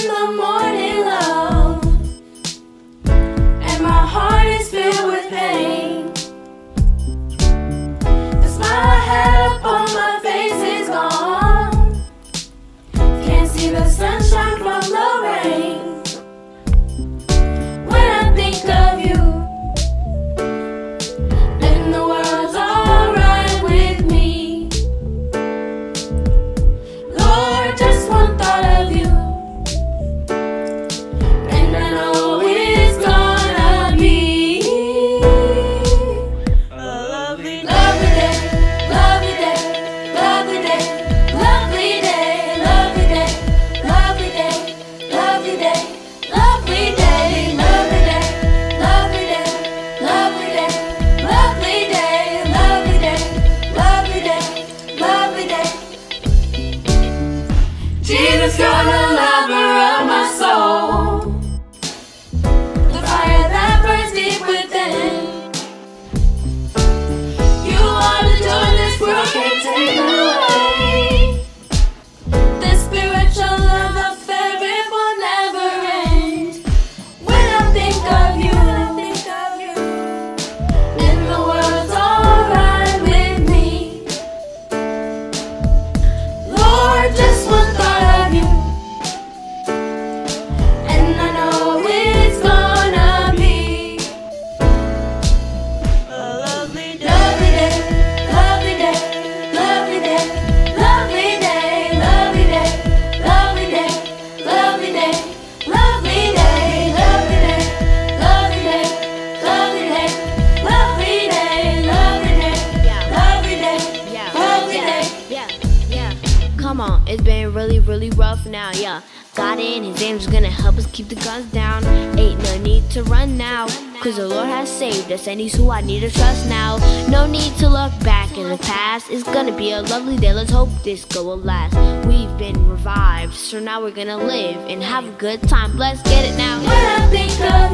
in the morning, love, and my heart is filled with pain. The smile I had upon my face is gone. Can't see the sunshine from the rain. When I think of you, then the world's alright with me. Lord, just one thought of you, and I know it's gonna be a lovely, lovely day, lovely day, lovely day, lovely day, lovely day, lovely day, lovely day, lovely day, lovely day, lovely day, lovely day, lovely day, lovely day, lovely day, lovely day. Jesus, you're the lover of my soul, the fire that burns deep within. You are the joy this world can't take away. The spiritual love affair, it will never end. When I think of you, then the world's alright with me. Lord, just one thought of you, and I know it's gonna be a lovely day, lovely day, lovely day, lovely day, lovely day, lovely day, lovely day, lovely day, lovely day, lovely day, lovely day, lovely day, lovely day, lovely day, lovely day. Yeah. Come on, it's been really rough now, yeah. God and his angels gonna help us keep the guns down. Ain't no need to run now, cause the Lord has saved us and he's who I need to trust now. No need to look back in the past. It's gonna be a lovely day, let's hope this go will last. We've been revived, so now we're gonna live and have a good time. Let's get it now. When I think of